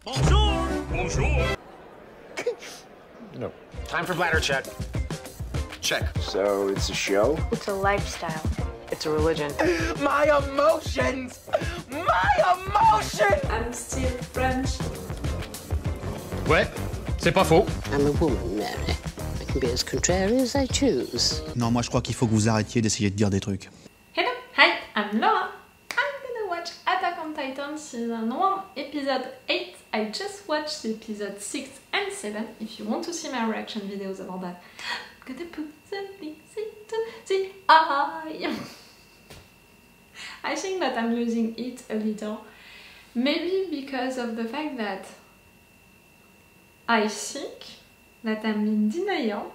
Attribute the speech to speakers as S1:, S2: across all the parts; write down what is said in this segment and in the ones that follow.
S1: Bonjour! Bonjour!
S2: No. Time for bladder check.
S1: Check.
S2: So it's a show?
S3: It's a lifestyle.
S4: It's a religion.
S2: My emotions! My emotions!
S5: I'm still French.
S6: Ouais, c'est pas faux.
S7: I'm a woman, Mary. I can be as contrary as I choose.
S8: Non, moi je crois qu'il faut que vous arrêtiez d'essayer de dire des trucs.
S5: Hello, hi, I'm Laura. I'm gonna watch Attack on Titan season 1, episode 8. I just watched episode 6 and 7. If you want to see my reaction videos about that, I'm gonna put something to the eye. I think that I'm losing it a little. Maybe because of the fact that I think that I'm in denial.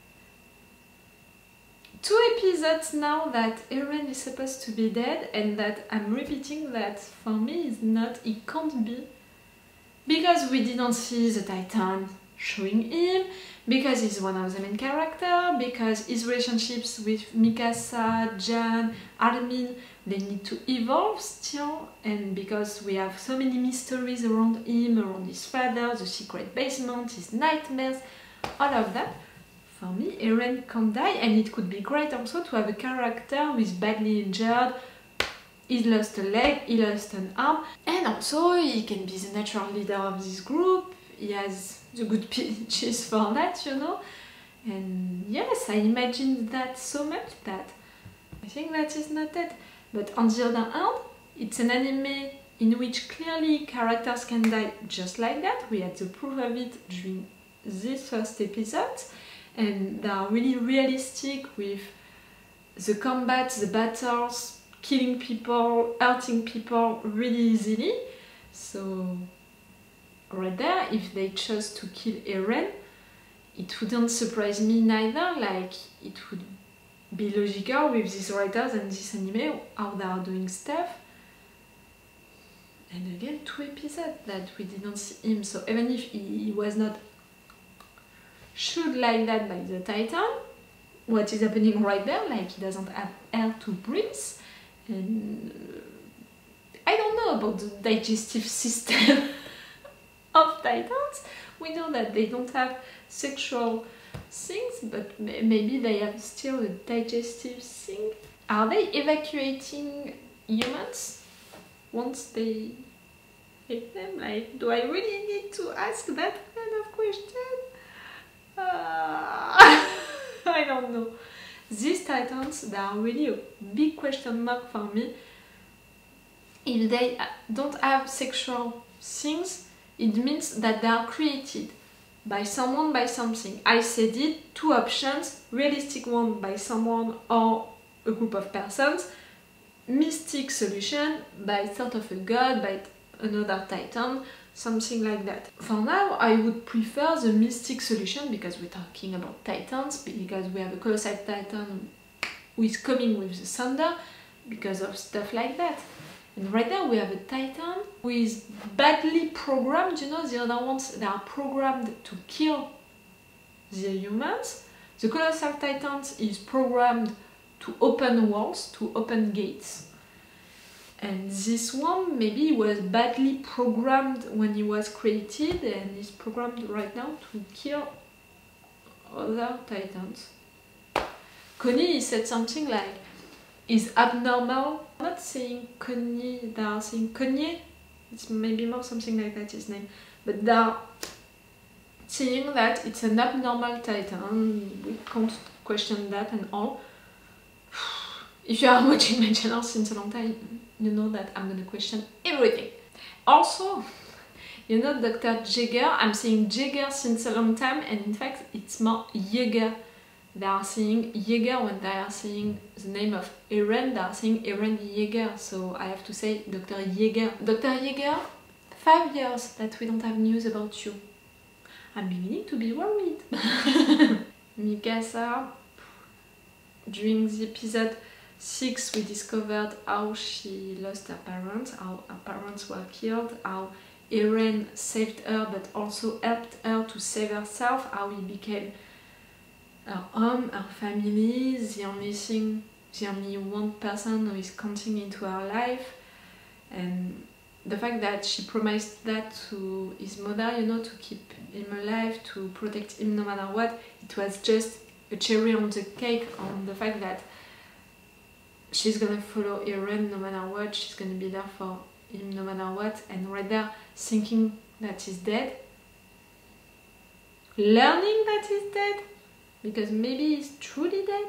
S5: 2 episodes now that Eren is supposed to be dead, and that I'm repeating that for me is not, it can't be. Because we didn't see the Titan showing him, because he's one of the main characters, because his relationships with Mikasa, Jan, Armin, they need to evolve still, and because we have so many mysteries around him, around his father, the secret basement, his nightmares, all of that. For me, Eren can't die, and it could be great also to have a character who is badly injured. He lost a leg, he lost an arm, and also he can be the natural leader of this group. He has the good pitches for that, you know. And yes, I imagined that so much that I think that is not it. But on the other hand, it's an anime in which clearly characters can die just like that. We had the proof of it during this first episode, and they are really realistic with the combat, the battles, killing people, hurting people really easily. So right there, if they chose to kill Eren, it wouldn't surprise me neither. Like, it would be logical with these writers and this anime, how they are doing stuff. And again, 2 episodes that we didn't see him, so even if he was not shot like that by the Titan, what is happening right there, like he doesn't have air to breathe, and I don't know about the digestive system of Titans. We know that they don't have sexual things, but maybe they have still a digestive thing. Are they evacuating humans once they hit them? Like, do I really need to ask that kind of question? I don't know. These Titans, they are really a big question mark for me. If they don't have sexual things, it means that they are created by someone, by something. I said it, 2 options, realistic one by someone or a group of persons, mystic solution by sort of a god, by another Titan, something like that. For now, I would prefer the mystic solution, because we're talking about Titans, because we have a colossal Titan who is coming with the thunder, because of stuff like that. And right now we have a Titan who is badly programmed, you know, the other ones, they are programmed to kill the humans. The Colossal Titan is programmed to open walls, to open gates. And this one maybe was badly programmed when he was created, and is programmed right now to kill other Titans. Connie said something like, is abnormal. I'm not saying Connie, they are saying Kanye, it's maybe more something like that his name, but they are saying that it's an abnormal Titan, we can't question that and all. If you are watching my channel since a long time, you know that I'm gonna question everything. Also, you know Dr. Jaeger, I'm saying Jaeger since a long time, and in fact it's more Jaeger. They are saying Jaeger when they are saying the name of Eren, they are saying Eren Jaeger, so I have to say Dr. Jaeger. Dr. Jaeger, 5 years that we don't have news about you. I'm beginning to be worried. Mikasa, during the episode 6 we discovered how she lost her parents, how her parents were killed, how Eren saved her but also helped her to save herself, how he became her home, her family, the only one person who is counting into her life, and the fact that she promised that to his mother, you know, to keep him alive, to protect him no matter what, it was just a cherry on the cake on the fact that she's gonna follow Eren no matter what, she's gonna be there for him no matter what, and right there thinking that he's dead, learning that he's dead, because maybe he's truly dead,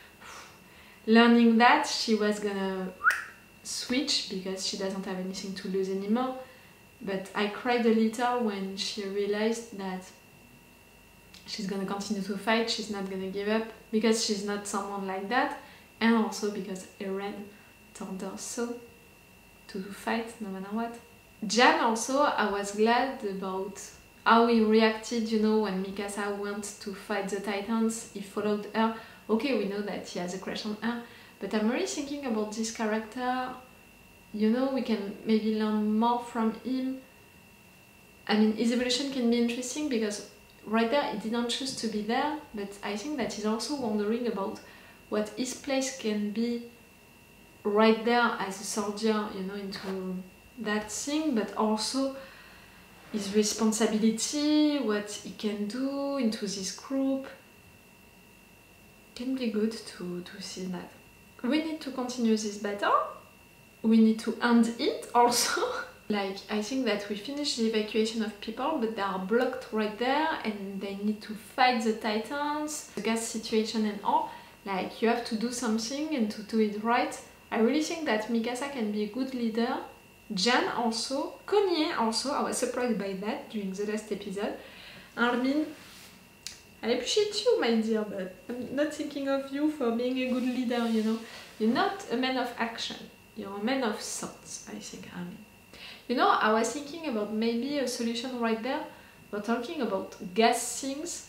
S5: learning that she was gonna switch because she doesn't have anything to lose anymore. But I cried a little when she realized that she's gonna continue to fight, she's not gonna give up, because she's not someone like that, and also because Eren told her so, to fight no matter what. Jan also, I was glad about how he reacted, you know, when Mikasa went to fight the Titans, he followed her. Okay, we know that he has a crush on her, but I'm really thinking about this character, you know, we can maybe learn more from him. I mean, his evolution can be interesting because right there he didn't choose to be there, but I think that he's also wondering about what his place can be right there as a soldier, you know, into that thing, but also his responsibility, what he can do into this group. Can be good to see that. We need to continue this battle, we need to end it also. Like, I think that we finished the evacuation of people, but they are blocked right there and they need to fight the Titans, the gas situation and all. Like, you have to do something and to do it right. I really think that Mikasa can be a good leader. Jan also, Konye also, I was surprised by that during the last episode. Armin, I appreciate you, my dear, but I'm not thinking of you for being a good leader, you know. You're not a man of action, you're a man of thoughts, I think, Armin. You know, I was thinking about maybe a solution right there. We're talking about gas things.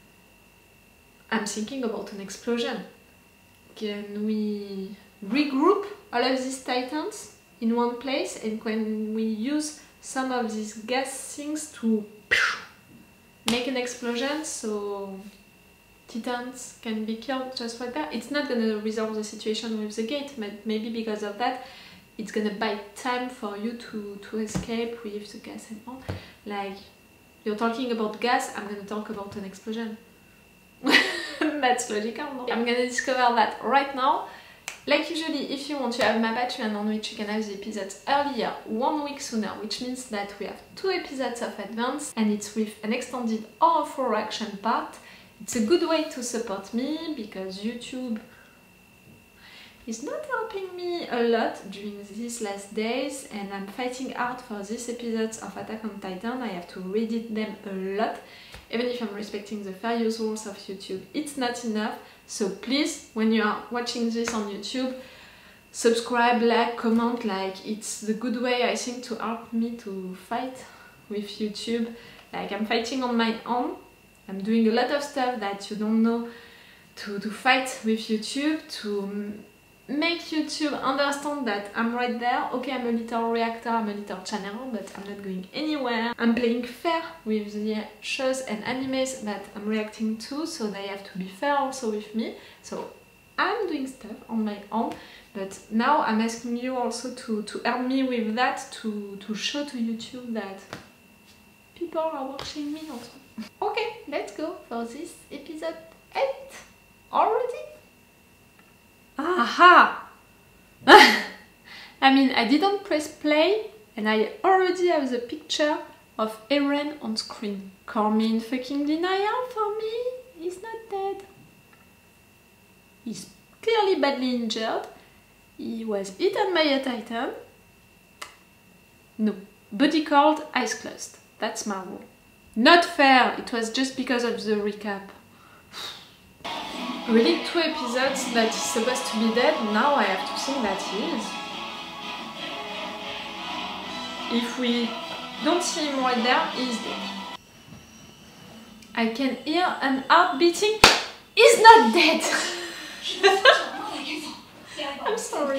S5: I'm thinking about an explosion. Can we regroup all of these Titans in one place, and when we use some of these gas things to make an explosion so Titans can be killed just right there? It's not gonna resolve the situation with the gate, but maybe because of that it's gonna buy time for you to escape with the gas and all. Like, you're talking about gas, I'm gonna talk about an explosion. That's logical, no? I'm gonna discover that right now. Like usually, if you want to have my Patreon on which you can have the episodes earlier, 1 week sooner, which means that we have 2 episodes of advance, and it's with an extended or a full reaction part. It's a good way to support me, because YouTube is not helping me a lot during these last days, and I'm fighting hard for these episodes of Attack on Titan. I have to read them a lot. Even if I'm respecting the fair use rules of YouTube, it's not enough. So please, when you are watching this on YouTube, subscribe, like, comment, like, it's the good way, I think, to help me to fight with YouTube. Like, I'm fighting on my own. I'm doing a lot of stuff that you don't know to fight with YouTube, to make YouTube understand that I'm right there. Okay, I'm a little reactor, I'm a little channel, but I'm not going anywhere. I'm playing fair with the shows and animes that I'm reacting to, so they have to be fair also with me. So I'm doing stuff on my own, but now I'm asking you also to help me with that, to show to YouTube that people are watching me also. Okay, let's go for this episode 8 already. Aha! I mean, I didn't press play and I already have the picture of Eren on screen. Call me in fucking denial for me? He's not dead. He's clearly badly injured. He was eaten by a Titan. No. Body called, eyes closed. That's my rule. Not fair! It was just because of the recap. Really, 2 episodes that he's supposed to be dead, now I have to think that he is. If we don't see him right there, he's dead. I can hear an heart beating. He's not dead! I'm sorry.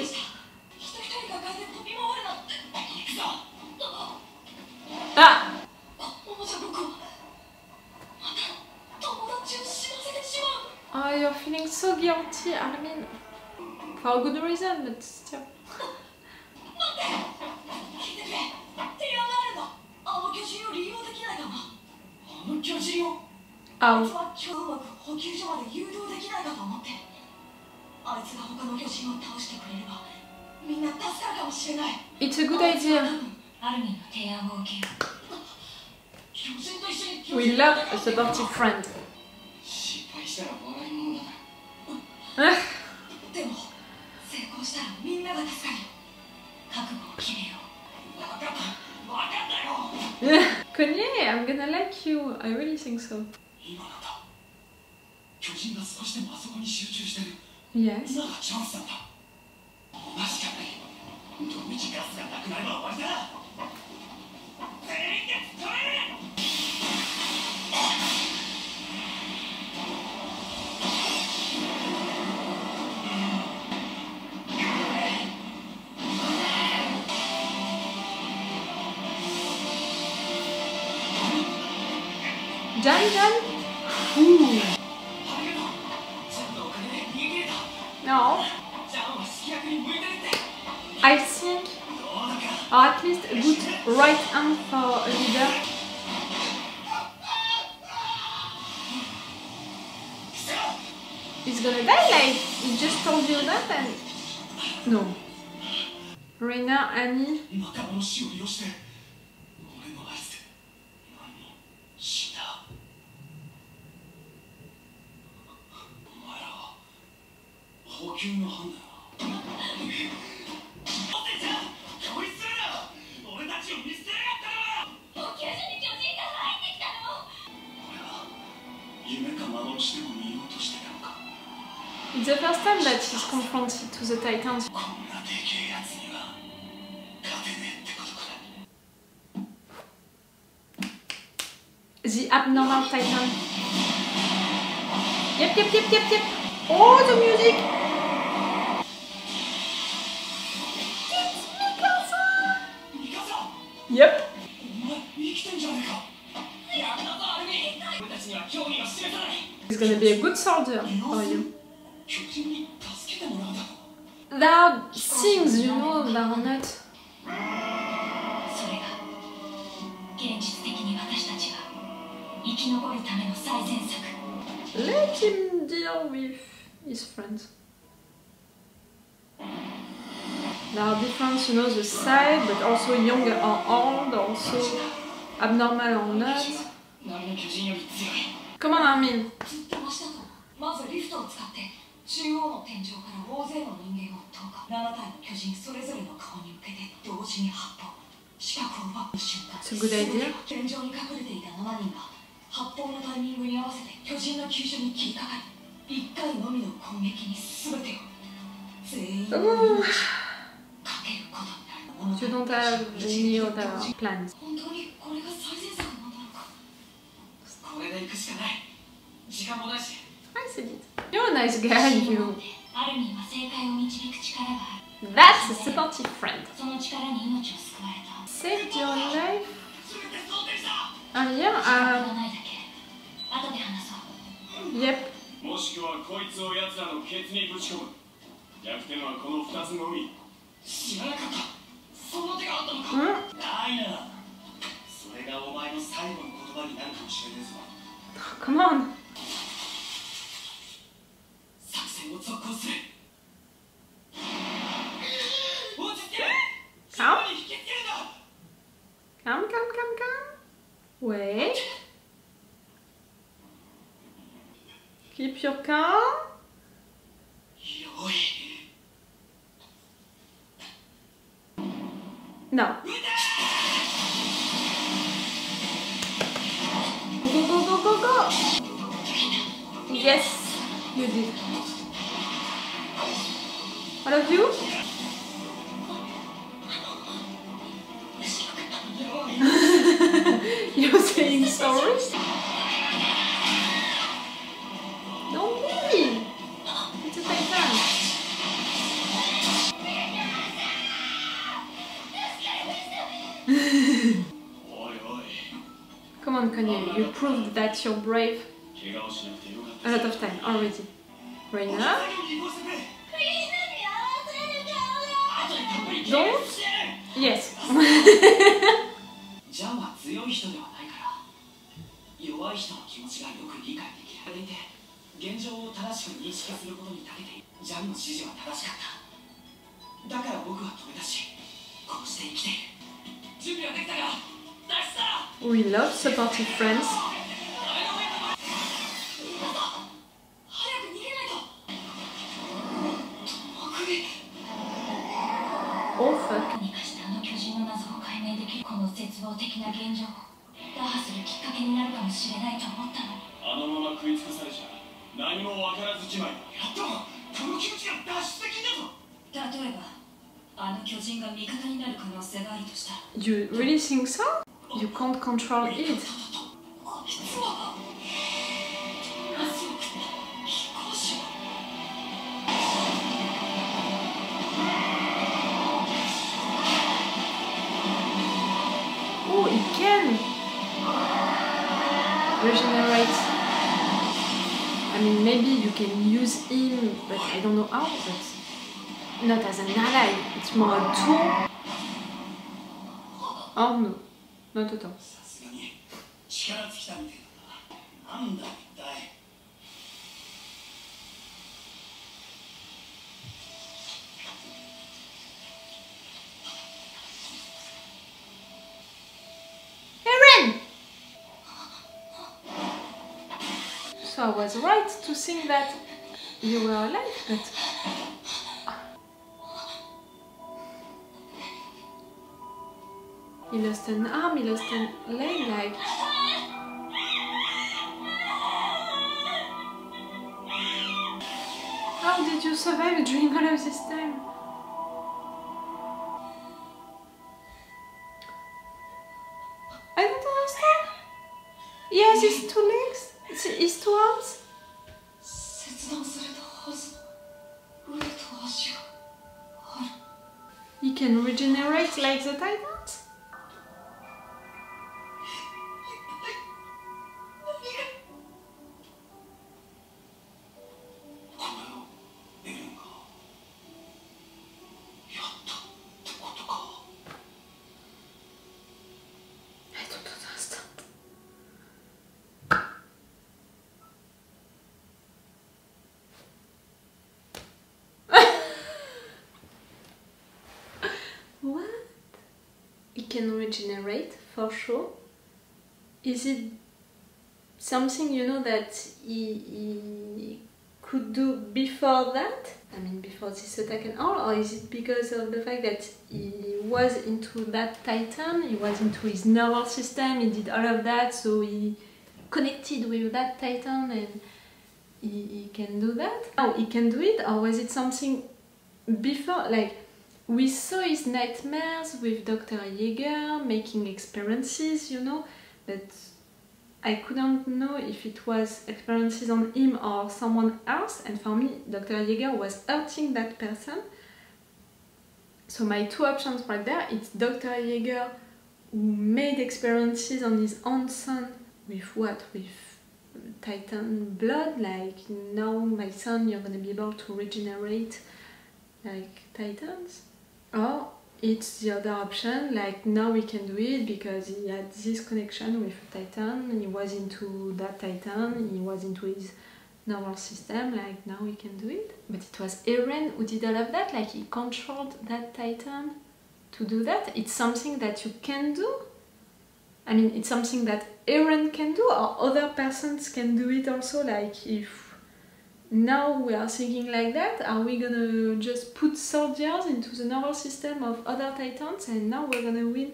S5: Ah! Oh, you're feeling so guilty, Armin. For a good reason, but still. Ah. It's a good idea. We love a supportive friend. Kanye, I'm gonna like you. I really think so. Yes. Jan? Ooh. No. I think, or at least a good right hand for a leader. He's gonna die, like, he just told you that and... No. Reina, Annie... It's the first time that he's confronted to the Titans. The abnormal Titan. Yep. Oh, the music! Yep. He's gonna be a good soldier for you. There are things, you know, that are not. Let him deal with his friends. There are different, you know, the side, but also young or old, also abnormal or not. Come on, Armin. まずリフトを使って中央の天井から大勢の人間を投下。7体の巨人それぞれの顔に向けて同時に発砲。視覚を奪う瞬間。It's a good idea. 天井に隠れていた7人が発砲のタイミングに合わせて巨人の急所に切りかかり、1回のみの攻撃に全てを全員の命かけることになる。You don't have any other plans. 本当にこれが最善策なのか。これで行くしかない。時間もないし。I said it. You're a nice guy, you. That's a supportive friend. Saved your life? Earlier? Yep. Come on. Calm. Wait. Keep your calm. No. Go. Yes, you did. All of you? You're saying sorry? Don't be! It's a Titan. Come on, Kanye, you proved that you're brave a lot of time already. Reina? Don't? Yes.
S3: 弱い人の気持ちがよく理解できられて、現状を正しく認識することに長けている。ジャンの指示は正しかった。だから僕は止めたし、こうして生きている。準備はできたか？
S5: We love supportive friends. Oh fuck.
S4: 何かして巨人の謎を解明できる。この絶望的な現状を打破するきっかけになるかもしれないと思ったのに。
S3: あのまま食い尽くされちゃ何も分からずじまい。やっとこの気持ちが脱出できんだぞ。
S4: 例えば巨人が味方になる可能性があるとしたら。
S5: You really think so? You can't control it. Oh, it can regenerate. I mean, maybe you can use him, but I don't know how, but not as an ally. It's more a tool. Oh no, not at all.
S3: さすがに力尽きたみたいだな。なんだ一体。
S5: So I was right to think that you were alive, but... He lost an arm, he lost a leg, like... How did you survive during all of this time? I don't understand. He has his 2 legs, his 2 arms.
S4: 切断されたはずの腕と足がある。
S5: He can regenerate like the Titans? I don't understand. What? He can regenerate, for sure. Is it something, you know, that he could do before that? I mean, before this attack and all? Or is it because of the fact that he was into that Titan, he was into his nervous system, he did all of that, so he connected with that Titan and he can do that? Oh, he can do it? Or was it something before? Like, we saw his nightmares with Dr. Jaeger making experiences, you know, but I couldn't know if it was experiences on him or someone else, and for me, Dr. Jaeger was hurting that person. So my 2 options right there, it's Dr. Jaeger who made experiences on his own son with what? With Titan blood, like, now my son, you're gonna be able to regenerate like Titans. Or it's the other option, like now we can do it because he had this connection with Titan, he was into that Titan, he was into his nervous system, like now we can do it. But it was Eren who did all of that, like he controlled that Titan to do that. It's something that you can do. I mean, it's something that Eren can do, or other persons can do it also, like if now we are thinking like that, are we gonna just put soldiers into the nervous system of other Titans and now we're gonna win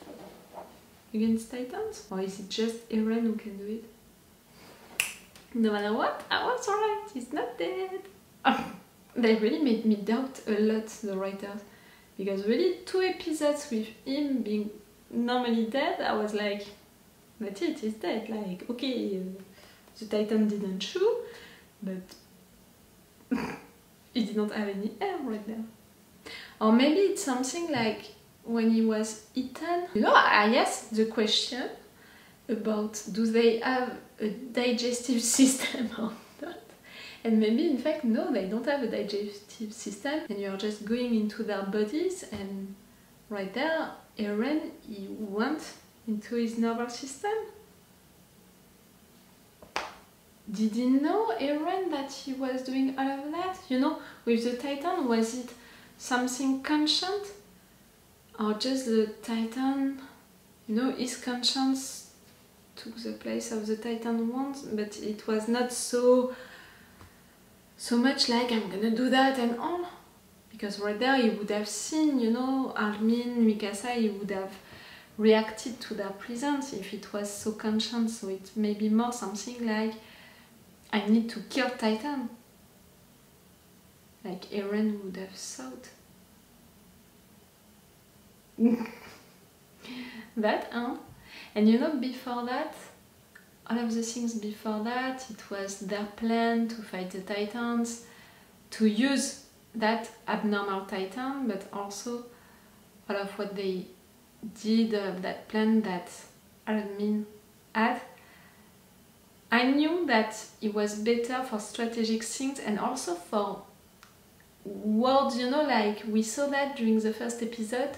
S5: against Titans? Or is it just Eren who can do it? No matter what, I was right, he's not dead. They really made me doubt a lot, the writers, because really 2 episodes with him being normally dead, I was like, that's it, he's dead, like, okay, the Titan didn't chew, but he didn't have any hair right there. Or maybe it's something like when he was eaten. You know, I asked the question about do they have a digestive system or not? And maybe in fact no, they don't have a digestive system and you're just going into their bodies, and right there Eren, he went into his nervous system. Did he know, Eren, that he was doing all of that? You know, with the Titan, was it something conscient? Or just the Titan, you know, his conscience took the place of the Titan once, but it was not so much like, I'm gonna do that and all. Because right there he would have seen, you know, Armin, Mikasa, he would have reacted to their presence if it was so conscient. So it may be more something like, I need to kill Titan. Like Eren would have thought. That, huh? And you know, before that, all of the things before that, it was their plan to fight the Titans, to use that abnormal Titan, but also all of what they did of that plan that Armin had. I knew that it was better for strategic things and also for words, you know, like we saw that during the first episode.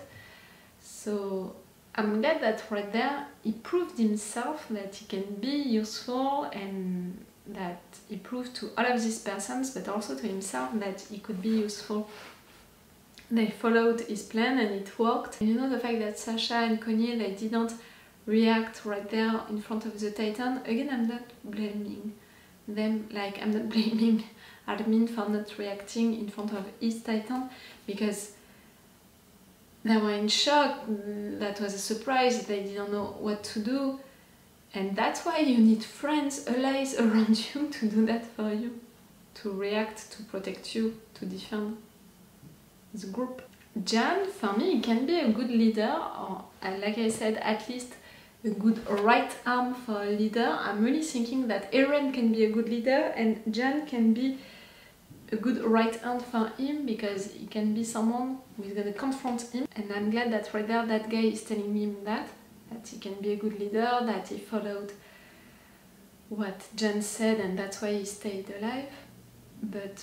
S5: So I'm glad that right there he proved himself that he can be useful, and that he proved to all of these persons, but also to himself, that he could be useful. They followed his plan and it worked. And you know, the fact that Sasha and Connie, they didn't react right there in front of the Titan, again, I'm not blaming them, like I'm not blaming Armin for not reacting in front of his Titan, because they were in shock. That was a surprise, they didn't know what to do. And that's why you need friends, allies around you to do that for you. To react, to protect you, to defend the group. Jan, for me, he can be a good leader, or like I said, at least a good right arm for a leader. I'm really thinking that Eren can be a good leader and Jan can be a good right hand for him, because he can be someone who is gonna confront him. And I'm glad that right there that guy is telling him that he can be a good leader, that he followed what Jan said and that's why he stayed alive. But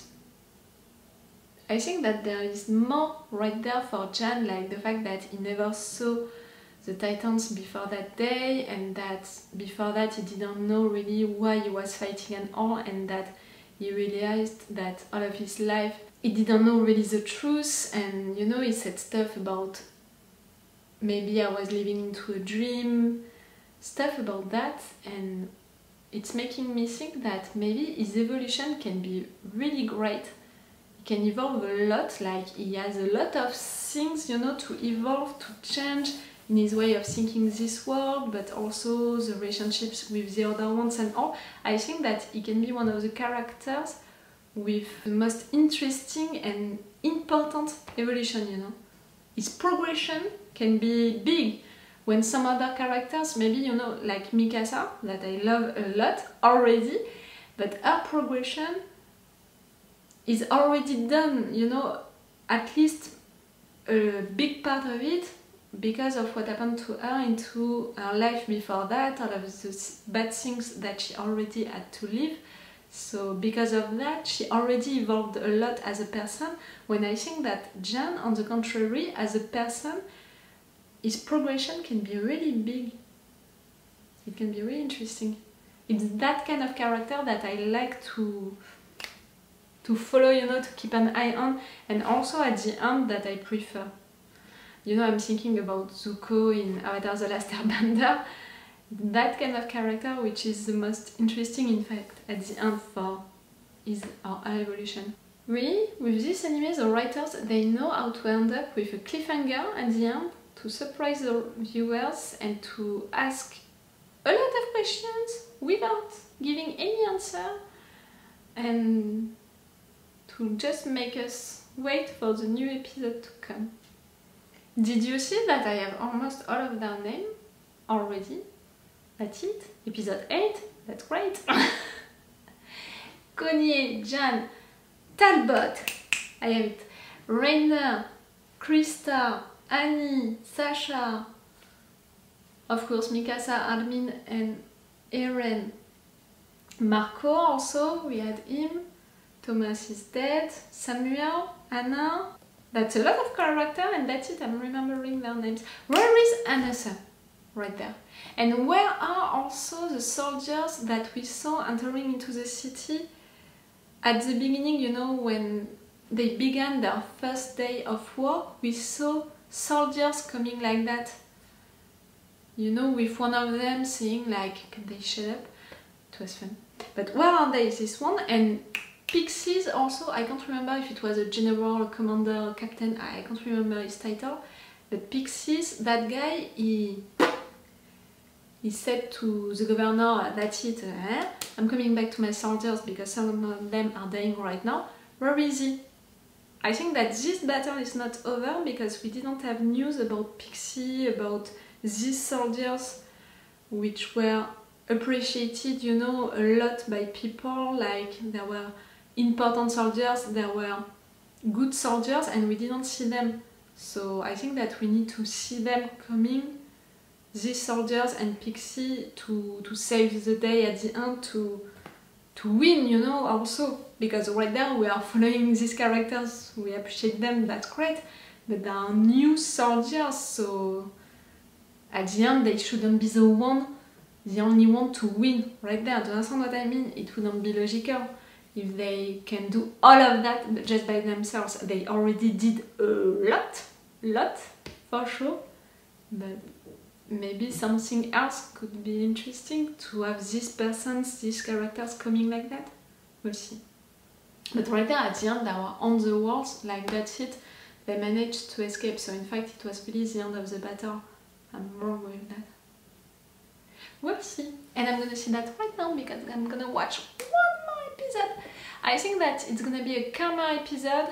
S5: I think that there is more right there for Jan, like the fact that he never saw the Titans before that day, and that before that he didn't know really why he was fighting and all, and that he realized that all of his life he didn't know really the truth. And you know, he said stuff about maybe I was living into a dream, stuff about that, and it's making me think that maybe his evolution can be really great. He can evolve a lot, like he has a lot of things, you know, to evolve, to change in his way of thinking this world, but also the relationships with the other ones and all. I think that he can be one of the characters with the most interesting and important evolution, you know. His progression can be big, when some other characters, maybe, you know, like Mikasa, that I love a lot already, but her progression is already done, you know, at least a big part of it, because of what happened to her into her life before that, all of the bad things that she already had to live. So because of that, she already evolved a lot as a person, when I think that Jan, on the contrary, as a person, his progression can be really big. It can be really interesting. It's that kind of character that I like to follow, you know, to keep an eye on, and also at the end that I prefer. You know, I'm thinking about Zuko in Avatar: The Last Airbender. That kind of character, which is the most interesting, in fact, at the end for his or her evolution. Really, with this anime, the writers, they know how to end up with a cliffhanger at the end, to surprise the viewers and to ask a lot of questions without giving any answer, and to just make us wait for the new episode to come. Did you see that I have almost all of their names already? That's it. Episode 8. That's great. Connie, Jan, Talbot. I have it. Reiner, Krista, Annie, Sasha. Of course, Mikasa, Armin, and Eren. Marco also, we had him. Thomas is dead. Samuel, Anna. That's a lot of character, and that's it, I'm remembering their names. Where is Anessa? Right there. And where are also the soldiers that we saw entering into the city at the beginning, you know, when they began their first day of work? We saw soldiers coming like that. You know, with one of them saying like, can they shut up? It was fun. But where are they? This one. And Pixies also, I can't remember if it was a general, commander, captain, I can't remember his title. But Pixies, that guy, he said to the governor, that's it, I'm coming back to my soldiers because some of them are dying right now. Where is he? I think that this battle is not over because we didn't have news about Pixie, about these soldiers, which were appreciated, you know, a lot by people. Like, there were important soldiers, there were good soldiers, and we didn't see them. So I think that we need to see them coming, these soldiers and Pixie, to save the day at the end, to win, you know, also. Because right there we are following these characters, we appreciate them, that's great. But there are new soldiers, so at the end they shouldn't be the only one to win right there. Do you understand what I mean? It wouldn't be logical if they can do all of that just by themselves. They already did a lot for sure, but maybe something else could be interesting to have these persons, these characters coming like that. We'll see. But right there at the end they were on the walls, like that's it. They managed to escape, so in fact it was really the end of the battle. I'm wrong with that. We'll see. And I'm gonna see that right now because I'm gonna watch one more episode. I think that it's gonna be a karma episode.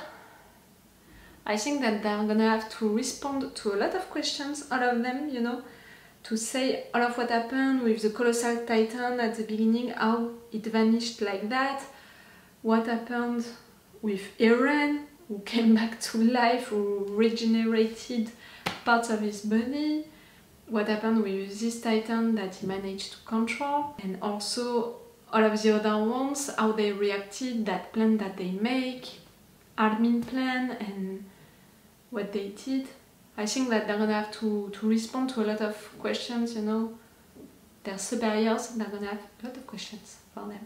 S5: I think that they're gonna have to respond to a lot of questions, all of them, you know, to say all of what happened with the Colossal Titan at the beginning, how it vanished like that, what happened with Eren, who came back to life, who regenerated parts of his body, what happened with this Titan that he managed to control, and also all of the other ones, how they reacted, that plan that they make, Armin plan, and what they did. I think that they're gonna have to respond to a lot of questions, you know. Their superiors, they're gonna have a lot of questions for them.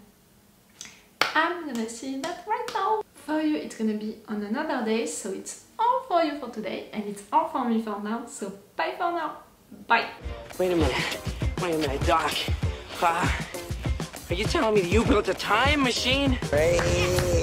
S5: I'm gonna see that right now. For you, it's gonna be on another day, so it's all for you for today, and it's all for me for now, so bye for now. Bye.
S3: Wait a minute, Doc. Are you telling me that you built a time machine?
S9: Hey.